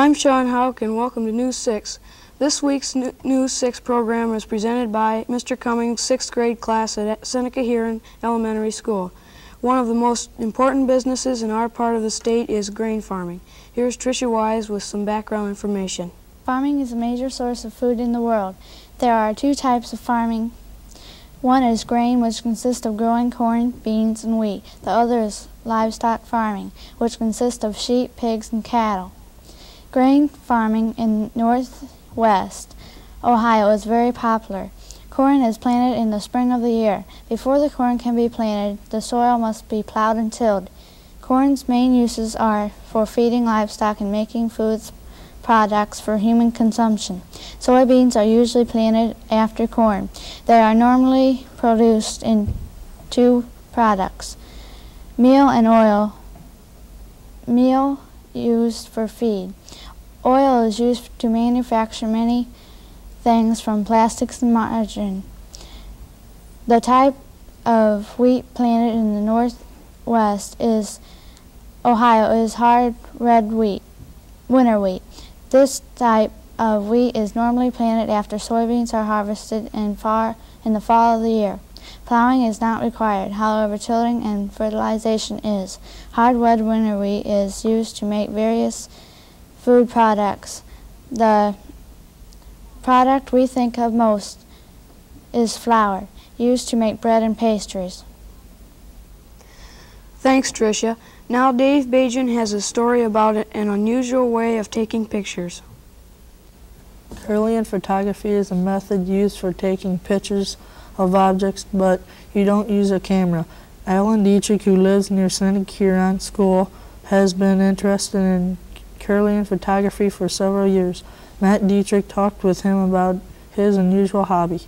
I'm Sean Houck and welcome to News 6. This week's News 6 program is presented by Mr. Cummings' 6th grade class at Seneca Huron Elementary School. One of the most important businesses in our part of the state is grain farming. Here's Tricia Wise with some background information. Farming is a major source of food in the world. There are two types of farming. One is grain, which consists of growing corn, beans, and wheat. The other is livestock farming, which consists of sheep, pigs, and cattle. Grain farming in northwest Ohio is very popular. Corn is planted in the spring of the year. Before the corn can be planted, the soil must be plowed and tilled. Corn's main uses are for feeding livestock and making food products for human consumption. Soybeans are usually planted after corn. They are normally produced in two products, meal and oil. Meal used for feed. Oil is used to manufacture many things from plastics and margarine. The type of wheat planted in the northwest is Ohio is hard red wheat, winter wheat. This type of wheat is normally planted after soybeans are harvested in the fall of the year. Plowing is not required, however tilling and fertilization is. Hard red winter wheat is used to make various food products. The product we think of most is flour, used to make bread and pastries. Thanks, Tricia. Now Dave Bajan has a story about an unusual way of taking pictures. Kirlian photography is a method used for taking pictures of objects, but you don't use a camera. Alan Dietrich, who lives near Seneca Huron School, has been interested in Kirlian photography for several years. Matt Dietrich talked with him about his unusual hobby.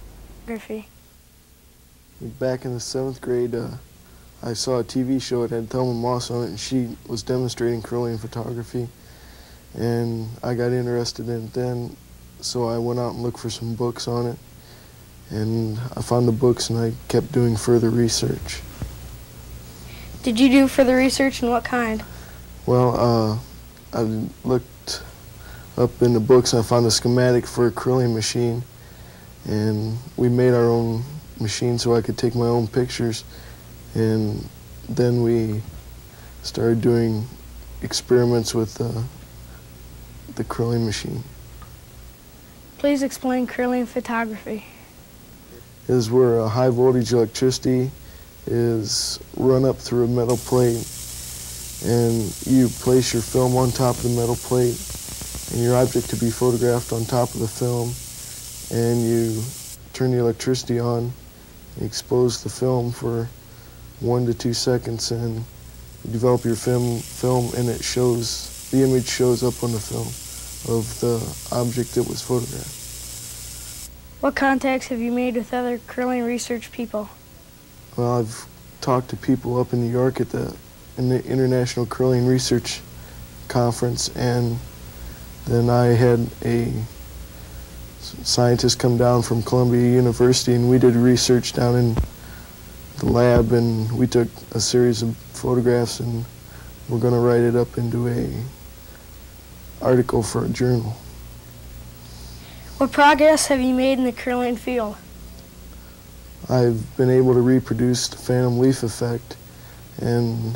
Back in the 7th grade, I saw a TV show. It had Thelma Moss on it, and she was demonstrating Kirlian photography. And I got interested in it then, so I went out and looked for some books on it. And I found the books, and I kept doing further research. Did you do further research, and what kind? Well, I looked up in the books, and I found a schematic for a Kirlian machine. And we made our own machine so I could take my own pictures. And then we started doing experiments with the Kirlian machine. Please explain Kirlian photography. It is where a high voltage electricity is run up through a metal plate, and you place your film on top of the metal plate and your object to be photographed on top of the film, and you turn the electricity on, expose the film for 1 to 2 seconds, and you develop your film and it shows, the image shows up on the film of the object that was photographed. What contacts have you made with other Kirlian research people? Well, I've talked to people up in New York in the International Kirlian Research Conference, and then I had a scientist come down from Columbia University, and we did research down in the lab, and we took a series of photographs, and we're going to write it up into an article for a journal. What progress have you made in the Kirlian field? I've been able to reproduce the phantom leaf effect, and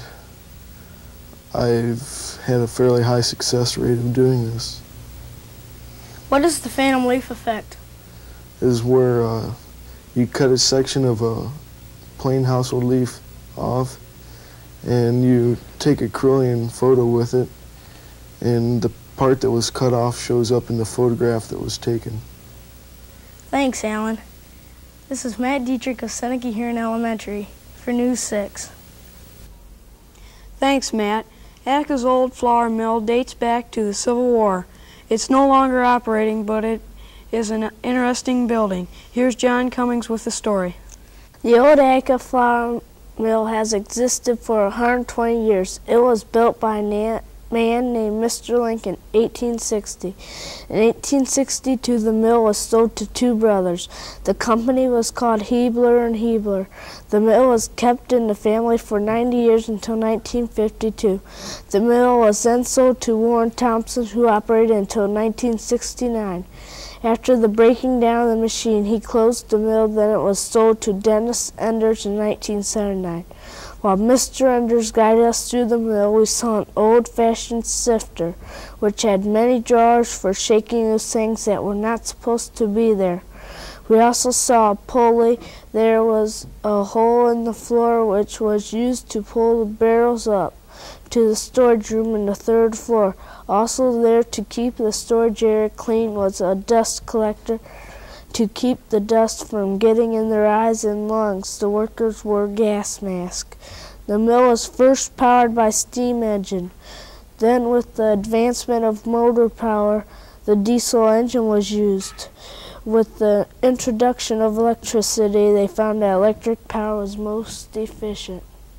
I've had a fairly high success rate of doing this. What is the phantom leaf effect? It is where you cut a section of a plain household leaf off, and you take a Kirlian photo with it, and the part that was cut off shows up in the photograph that was taken. Thanks, Alan. This is Matt Dietrich of Seneca Huron Elementary for News 6. Thanks, Matt. Attica's old flour mill dates back to the Civil War. It's no longer operating, but it is an interesting building. Here's John Cummings with the story. The old Attica flour mill has existed for 120 years. It was built by man named Mr. Lincoln, 1860. In 1862, the mill was sold to two brothers. The company was called Hebler and Hebler. The mill was kept in the family for 90 years until 1952. The mill was then sold to Warren Thompson, who operated until 1969. After the breaking down of the machine, he closed the mill. Then it was sold to Dennis Enders in 1979. While Mr. Enders guided us through the mill, we saw an old-fashioned sifter, which had many drawers for shaking those things that were not supposed to be there. We also saw a pulley. There was a hole in the floor which was used to pull the barrels up to the storage room in the third floor. Also there to keep the storage area clean was a dust collector to keep the dust from getting in their eyes and lungs. The workers wore gas masks. The mill was first powered by steam engine. Then with the advancement of motor power, the diesel engine was used. With the introduction of electricity, they found that electric power was most efficient.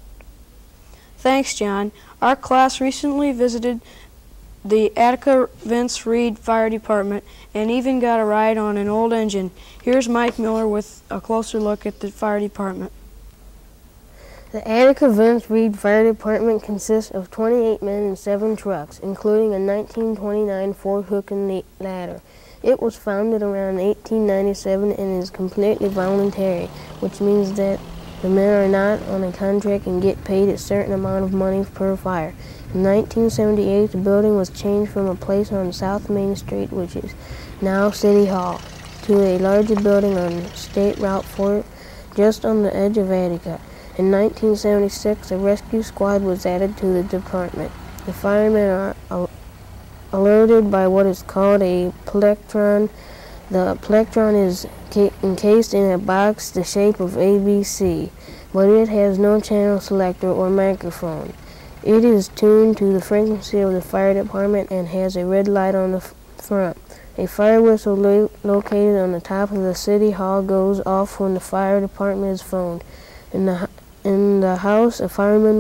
Thanks, John. Our class recently visited the Attica Vince Reed Fire Department and even got a ride on an old engine. Here's Mike Miller with a closer look at the fire department. The Attica Vince Reed Fire Department consists of 28 men and 7 trucks, including a 1929 Ford hook and ladder. It was founded around 1897 and is completely voluntary, which means that the men are not on a contract and get paid a certain amount of money per fire. In 1978, the building was changed from a place on South Main Street, which is now City Hall, to a larger building on State Route 4, just on the edge of Attica. In 1976, a rescue squad was added to the department. The firemen are alerted by what is called a plectron. The plectron is encased in a box the shape of ABC, but it has no channel selector or microphone. It is tuned to the frequency of the fire department and has a red light on the front. A fire whistle located on the top of the city hall goes off when the fire department is phoned. In the house, a fireman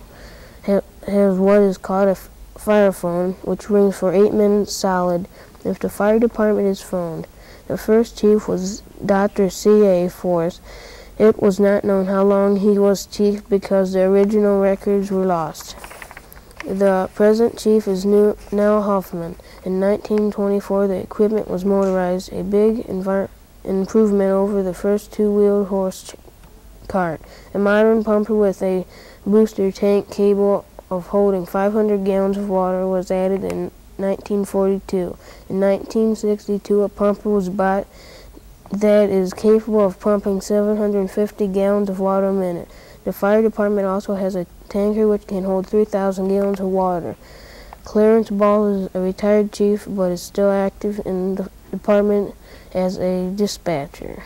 has what is called a fire phone, which rings for 8 minutes solid if the fire department is phoned. The first chief was Dr. C.A. Force. It was not known how long he was chief because the original records were lost. The present chief is Nell Hoffman. In 1924, the equipment was motorized, a big improvement over the first two-wheeled horse cart. A modern pumper with a booster tank capable of holding 500 gallons of water was added in 1942. In 1962, a pumper was bought that is capable of pumping 750 gallons of water a minute. The fire department also has a tanker which can hold 3,000 gallons of water. Clarence Ball is a retired chief but is still active in the department as a dispatcher.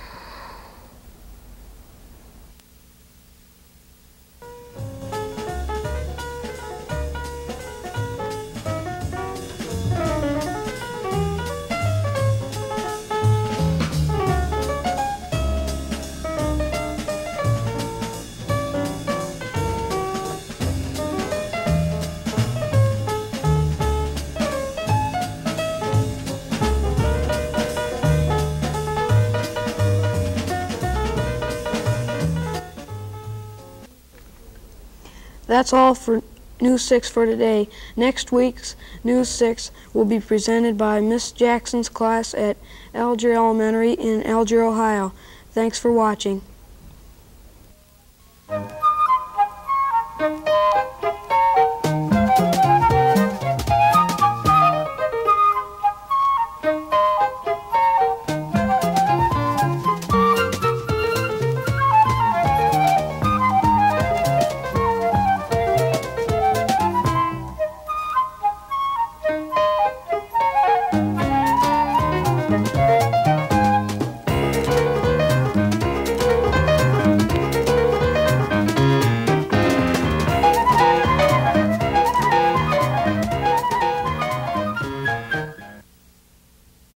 That's all for News 6 for today. Next week's News 6 will be presented by Miss Jackson's class at Alger Elementary in Alger, Ohio. Thanks for watching.